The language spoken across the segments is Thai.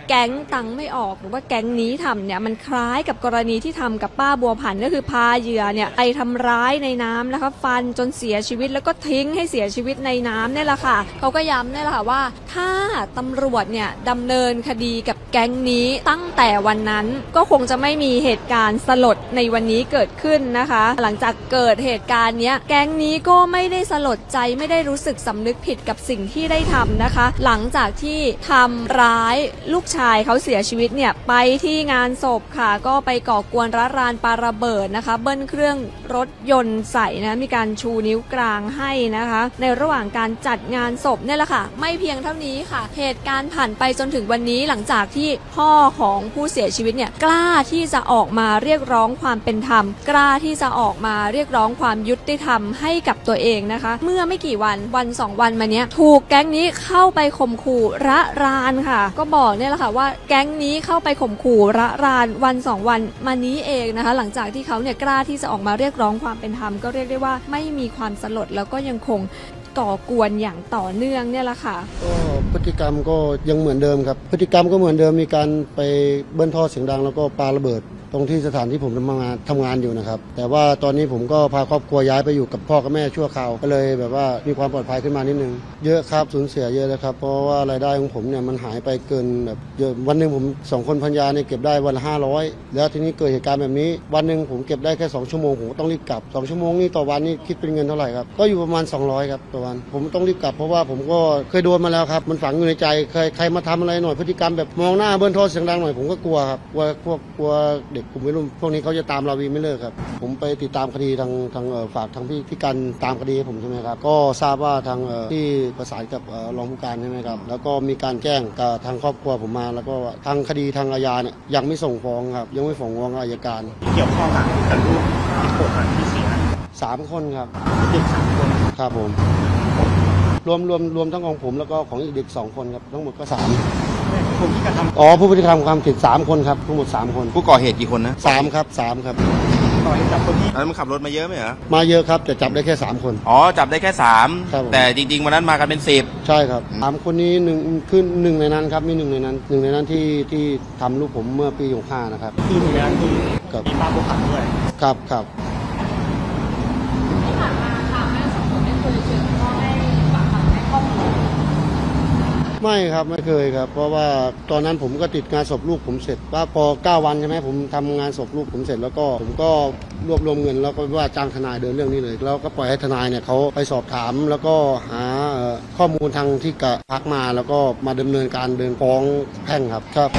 แก๊งตังไม่ออกหรือว่าแก๊งนี้ทำเนี่ยมันคล้ายกับกรณีที่ทำกับป้าบัวผันก็คือพาเหยื่อเนี่ยไปทำร้ายในน้ำนะคะฟันจนเสียชีวิตแล้วก็ทิ้งให้เสียชีวิตในน้ำเนี่ยแหละค่ะเขาก็ย้ำเนี่ยแหละค่ะว่าถ้าตำรวจเนี่ยดำเนินคดีกับแก๊งนี้ตั้งแต่วันนั้นก็คงจะไม่มีเหตุการณ์สลดในวันนี้เกิดขึ้นนะคะหลังจากเกิดเหตุการณ์นี้แก๊งนี้ก็ไม่ได้สลดใจไม่ได้รู้สึกสำนึกผิดกับสิ่งที่ได้ทำนะคะหลังจากที่ทำร้ายลูกชายเขาเสียชีวิตเนี่ยไปที่งานศพค่ะก็ไปก่อกวนระรานปาระเบิดนะคะเบิ้ลเครื่องรถยนต์ใส่นะมีการชูนิ้วกลางให้นะคะในระหว่างการจัดงานศพเนี่ยแหละค่ะไม่เพียงเท่านี้ค่ะเหตุการณ์ผ่านไปจนถึงวันนี้หลังจากที่พ่อของผู้เสียชีวิตเนี่ยกล้าที่จะออกมาเรียกร้องความเป็นธรรมกล้าที่จะออกมาเรียกร้องความยุติธรรมให้กับตัวเองนะคะเมื่อไม่กี่วันสองวันมาเนี้ยถูกแก๊งนี้เข้าไปข่มขู่ระรานค่ะก็บอกเนี่ยแหละค่ะว่าแก๊งนี้เข้าไปข่มขู่ระรานวัน2 วันมานี้เองนะคะหลังจากที่เขาเนี่ยกล้าที่จะออกมาเรียกร้องความเป็นธรรมก็เรียกได้ว่าไม่มีความสลดแล้วก็ยังคงก่อกวนอย่างต่อเนื่องเนี่ยแหละค่ะก็พฤติกรรมก็ยังเหมือนเดิมครับพฤติกรรมก็เหมือนเดิมมีการไปเบิ้ลท่อเสียงดังแล้วก็ปาระเบิดตรงที่สถานที่ผมทำงานอยู่นะครับแต่ว่าตอนนี้ผมก็พาครอบครัวย้ายไปอยู่กับพ่อกับแม่ชั่วคราวก็เลยแบบว่ามีความปลอดภัยขึ้นมานิดนึงเยอะครับสูญเสียเยอะเลยครับเพราะว่ารายได้ของผมเนี่ยมันหายไปเกินแบบเยอะวันหนึ่งผม2 คนภรรยาเนี่ยเก็บได้วันละ500แล้วทีนี้เกิดเหตุการณ์แบบนี้วันหนึ่งผมเก็บได้แค่2 ชั่วโมงผมก็ต้องรีบกลับ2 ชั่วโมงนี่ต่อวันนี่คิดเป็นเงินเท่าไหร่ครับก็อยู่ประมาณ200ครับต่อวันผมต้องรีบกลับเพราะว่าผมก็เคยโดนมาแล้วครับมันฝังอยู่ในใจใครมาทำอะไรหน่อยพฤติกรรมแบบมองหน้าเบิ้ลท่อเสียงดังหน่อยผมก็กลัวครับกลัวเด็กกลุ่มวัยรุ่นพวกนี้เขาจะตามเราวีไม่เลิกครับผมไปติดตามคดีทางฝากทางพี่กันตามคดีผมใช่ไหมครับก็ทราบว่าทางที่ประสานกับรองผู้การใช่ไหมครับแล้วก็มีการแจ้งกับทางครอบครัวผมมาแล้วก็ทางคดีทางอาญาเนี่ยยังไม่ส่งฟ้องครับยังไม่ส่งฟ้องอัยการเกี่ยวข้องกับลูกที่โกรธที่เสีย 3 คนครับเด็ก3 คนครับผมรวมทั้งของผมแล้วก็ของอีกเด็ก2 คนครับทั้งหมดก็3 ผู้ที่กระทำผู้ที่กระทำความผิด3 คนครับทั้งหมด3 คนผู้ก่อเหตุกี่คนนะ 3ครับก่อเหตุจับคนที่แล้วมันขับรถมาเยอะไหมเหรอมาเยอะครับแต่จับได้แค่3 คนจับได้แค่3แต่จริงๆวันนั้นมากันเป็น10 ใช่ครับ3 คนนี้คือ1ในนั้นครับมี1 ในนั้นที่ทำลูกผมเมื่อปี65นะครับคือ1 ในนั้นคือมีป้าบัวผันด้วยครับที่ผ่านมาค่ะแม่2 คนไม่เคยเจอพ่อให้ปากคำให้ข้อมูลไม่ครับไม่เคยครับเพราะว่าตอนนั้นผมก็ติดงานศพลูกผมเสร็จว่าพอ9 วันใช่ไหมผมทำงานศพลูกผมเสร็จแล้วก็ผมก็รวบรวมเงินแล้วก็ว่าจ้างทนายเดินเรื่องนี้เลยแล้วก็ปล่อยให้ทนายเนี่ยเขาไปสอบถามแล้วก็หาข้อมูลทางที่กะพักมาแล้วก็มาดำเนินการเดินฟ้องแพ่งครับ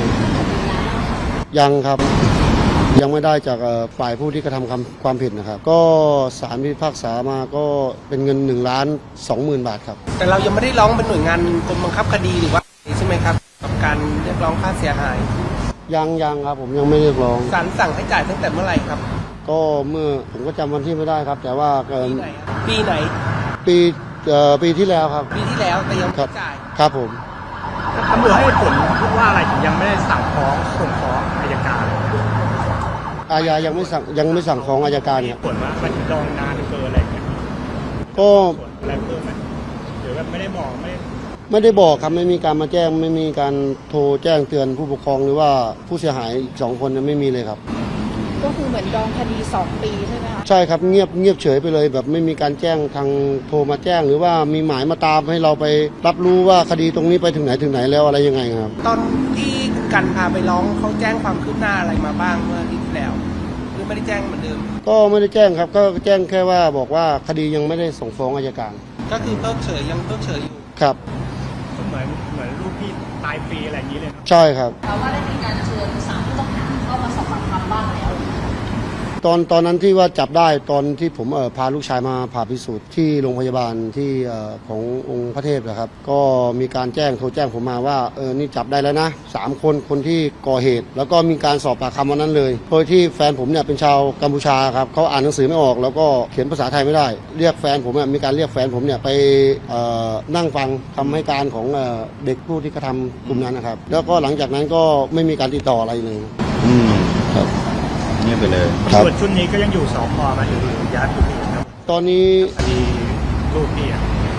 ยังครับยังไม่ได้จากฝ่ายผู้ที่กระทำความผิดนะครับก็ศาลพิพากษามาก็เป็นเงิน1,20,000 บาทครับแต่เรายังไม่ได้ร้องเป็นหน่วยงานกรมบังคับคดีหรือว่าใช่ไหมครับกับการเรียกร้องค่าเสียหายยังครับผมยังไม่เรียกร้องศาลสั่งให้จ่ายตั้งแต่เมื่อไหร่ครับก็เมื่อผมก็จำวันที่ไม่ได้ครับแต่ว่าปีไหนปีที่แล้วครับปีที่แล้วแต่ยังไม่จ่ายครับผมตำรวจให้ผลว่าอะไรถึงยังไม่ได้สั่งฟ้องส่งฟ้องอัยการอาญายังไม่สั่งฟ้องอัยการครับผลว่ามันรอนานเกินอะไรเงี้ยก็อะไรเพิ่มไหมหรือว่าไม่ได้บอกไม่ได้บอกครับไม่มีการมาแจ้งไม่มีการโทรแจ้งเตือนผู้ปกครองหรือว่าผู้เสียหายอีก2 คนไม่มีเลยครับก็คือเหมือนดองคดี2 ปีใช่ไหมคะใช่ครับเงียบเฉยไปเลยแบบไม่มีการแจ้งทางโทรมาแจ้งหรือว่ามีหมายมาตามให้เราไปรับรู้ว่าคดีตรงนี้ไปถึงไหนแล้วอะไรยังไงครับตอนที่กันพาไปร้องเขาแจ้งความคืบหน้าอะไรมาบ้างเมื่อที่แล้วหรือไม่ได้แจ้งเหมือนเดิมก็ไม่ได้แจ้งครับก็แจ้งแค่ว่าบอกว่าคดียังไม่ได้ส่งฟ้องอัยการก็คือเพิกเฉยยังเพิกเฉยอยู่ครับเหมือนลูกพี่ตายฟรีอะไรอย่างนี้เลยใช่ครับเพราะว่าได้มีการเชิญ3 ผู้ต้องหาเข้ามาสอบปากคำบ้างแล้วตอนนั้นที่ว่าจับได้ตอนที่ผมพาลูกชายมาผ่าพิสูจน์ที่โรงพยาบาลที่ขององค์พระเทพนะครับก็มีการโทรแจ้งผมมาว่านี่จับได้แล้วนะ3 คนที่ก่อเหตุแล้วก็มีการสอบปากคำวันนั้นเลยโดยที่แฟนผมเนี่ยเป็นชาวกัมพูชาครับเขาอ่านหนังสือไม่ออกแล้วก็เขียนภาษาไทยไม่ได้เรียกแฟนผมมีการเรียกแฟนผมเนี่ยไปนั่งฟังคำให้การของเด็กผู้ที่กระทำกลุ่มนั้นนะครับแล้วก็หลังจากนั้นก็ไม่มีการติดต่ออะไรเลยครับเงียบไปเลยส่วนชุดนี้ก็ยังอยู่สพมาหรือย้ายไปที่ครับตอนนี้คดีลูกพี่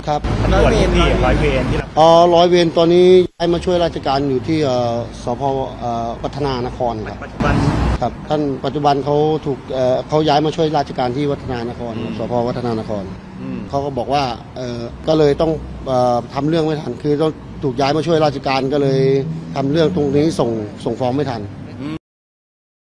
ครับตำรวจที่ร้อยเวรที่เราร้อยเวรตอนนี้ย้ายมาช่วยราชการอยู่ที่สพวัฒนานครครับปัจจุบันครับท่านปัจจุบันเขาถูกเขาย้ายมาช่วยราชการที่วัฒนานครสพวัฒนานครเขาก็บอกว่าก็เลยต้องทำเรื่องไม่ทันคือต้องถูกย้ายมาช่วยราชการก็เลยทำเรื่องตรงนี้ส่งฟ้องไม่ทัน